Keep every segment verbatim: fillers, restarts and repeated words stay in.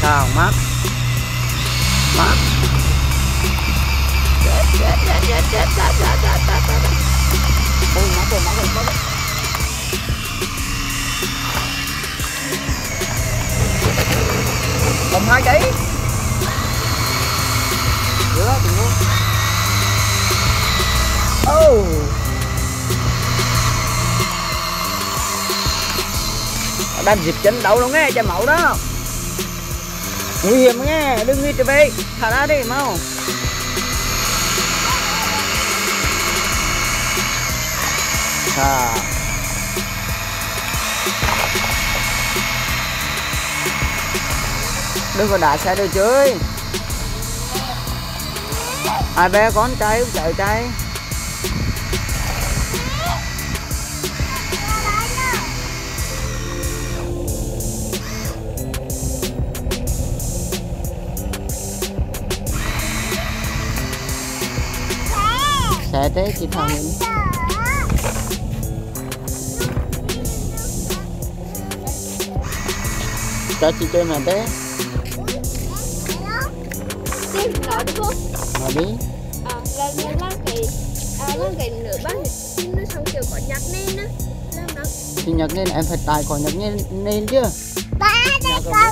Sao mắc mắc chết chết chết chết chết chết chết chết chết chết. Ôi mắc rồi mắc rồi mắc rồi. Cầm hai ký nữa đừng luôn. Oh. Đang dịp trận đấu đâu nghe, chạy mẫu đó nguy hiểm nghe, đừng đi trở về, thả ra đi mau. À. Đừng có đá xe đồ chơi. Ai bé con trai không chạy trai. Xe thế chị thằng mình. Cho chị chơi mà thế. Đi, nói đi cô. Nói đi. À, là là là cái à là cái nửa bát thì nó xong kiểu có nhạc nên á. Làm đó. Thì nhạc nên em phải tài có nhạc nên nên chứ. Ba đây con.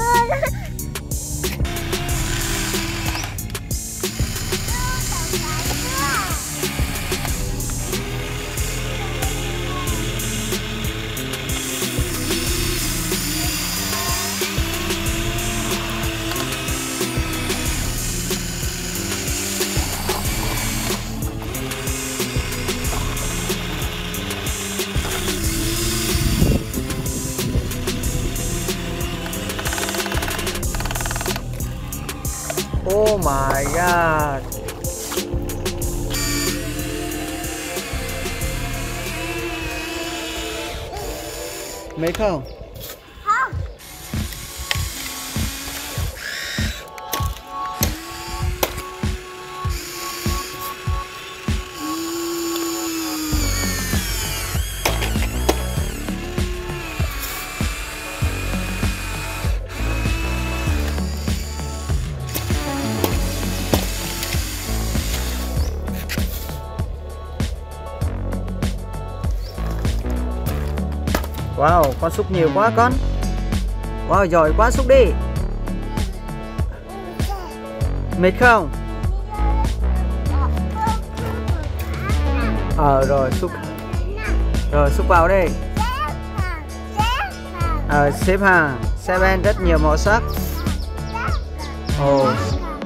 Oh my god. Mệt không? Không. Wow, con xúc nhiều quá con. Wow, giỏi quá, xúc đi. Mệt không? Ờ rồi, xúc. Rồi, xúc vào đây. Ờ, xếp hàng. Xe ben rất nhiều màu sắc. Ồ.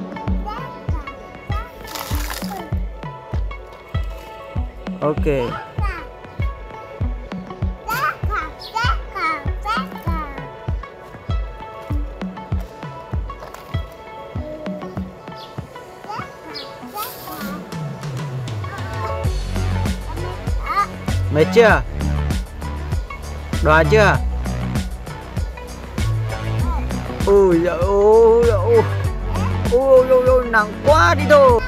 Ok. Mệt chưa? Đói chưa? Ui giời ôi ôi ôi ôi ôi nặng quá đi thôi.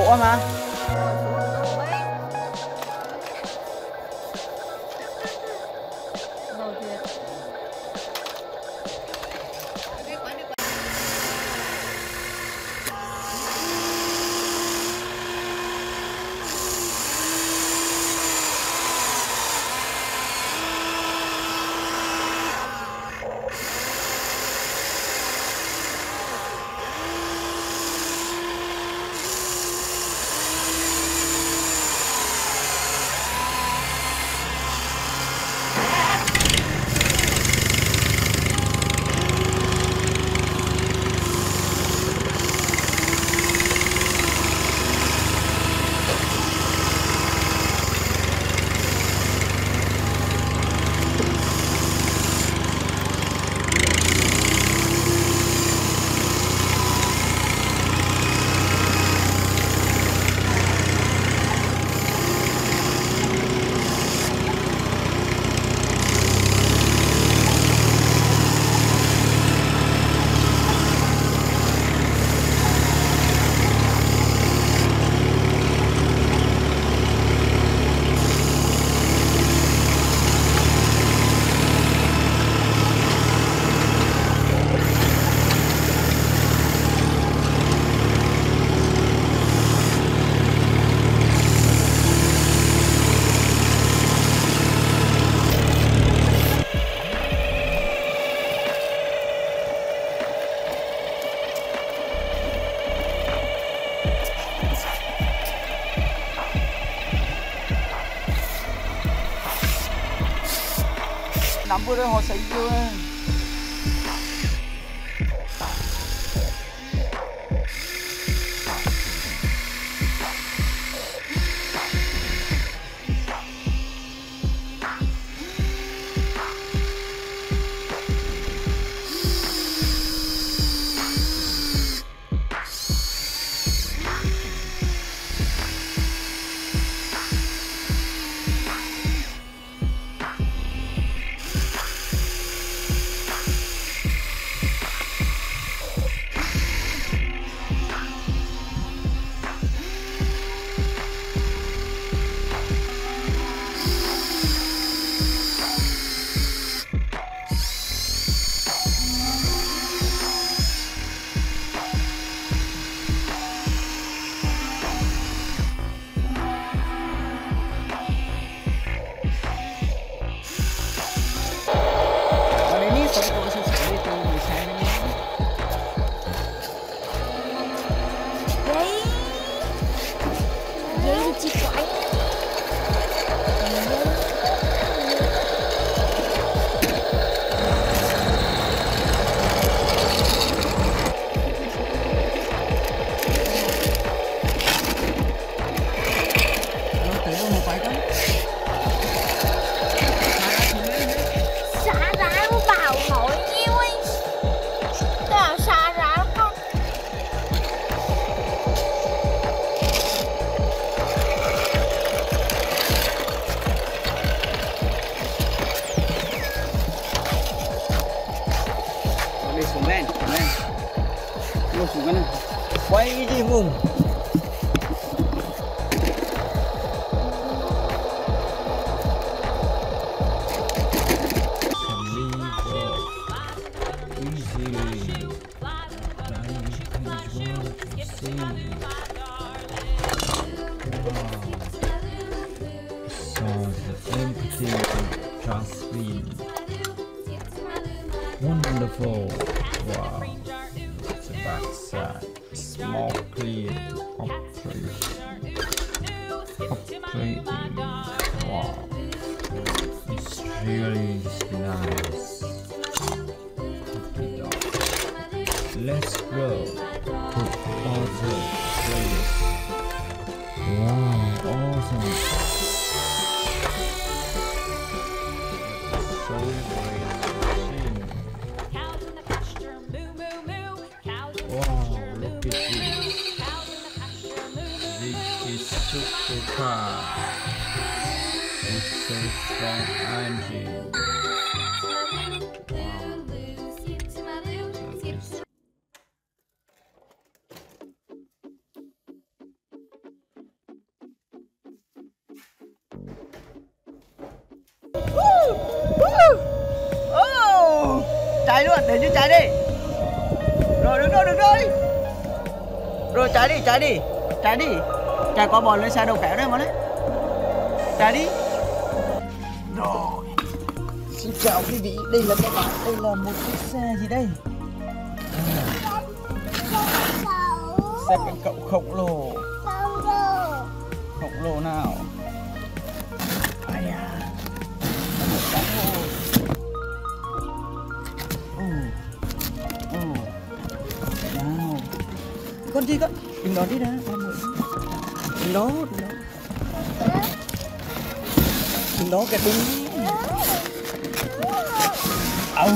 Ủa mà năm vừa rồi họ xây chưa. Quay cái gì vùng wonderful. Wow, it's a backside. Small clean upgrade. Upgrading. Wow, it's really nice. Let's go to other place. Wow, awesome. So great. Wow, look at this. This is supercar. It's a strong engine. Wow. That is chạy luôn, để như chạy đi. Rồi đứng rồi, đứng rồi. Rồi chạy đi, chạy đi, chạy đi. Chạy qua bò lên xe đầu kéo đây mà đấy. Chạy đi. Rồi. Xin chào quý vị, đây là các bạn, đây là một chiếc xe gì đây? Xe cân cậu khổng lồ. Khổng lồ nào? Ai da. Một cái hồ. Ồ. Ồ. Nào. Con gì con? Đừng đó đi ra. Đừng đó, đừng đó. Đừng đó cái đúng. Oh.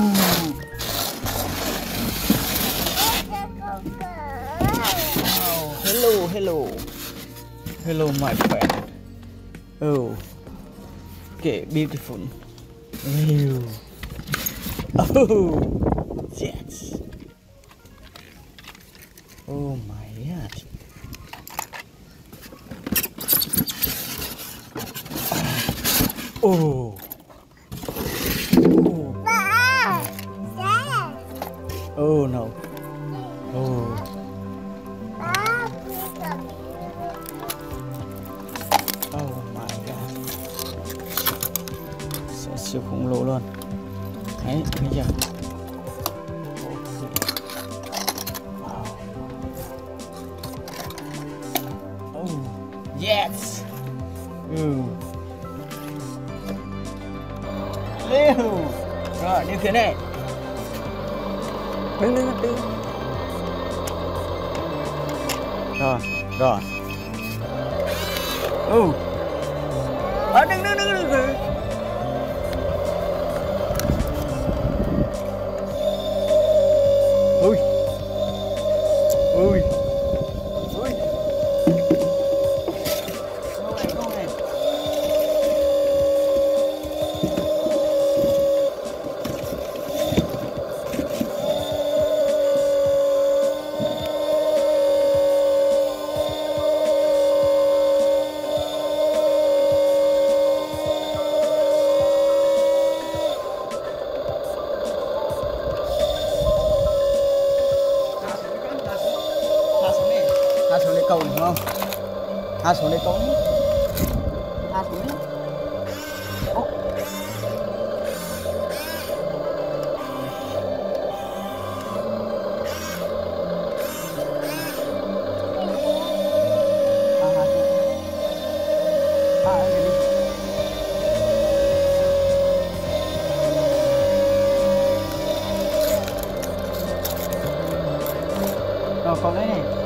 Oh, hello, hello. Hello, my friend. Oh. Okay, beautiful. Wow. Oh. Yes. Oh my god. Oh. Oh no. Oh. Oh my god. Xe siêu khổng lồ luôn. Đấy, thấy chưa? Wow. Oh, yes. Ừ. Liêu. Rồi, điều khiển này. Đứng, đứng, đứng. Rồi, rồi. Ừ. Ờ, đứng, đứng, đứng, đứng. Ui. Ui. Ui. Câu này, câu này. Hạ xuống đây cầu đúng không? Hạ xuống đây cầu đi. Hạ xuống đi. Ô. À, hạ xuống. À, đây đi. Rồi, cầu đây này.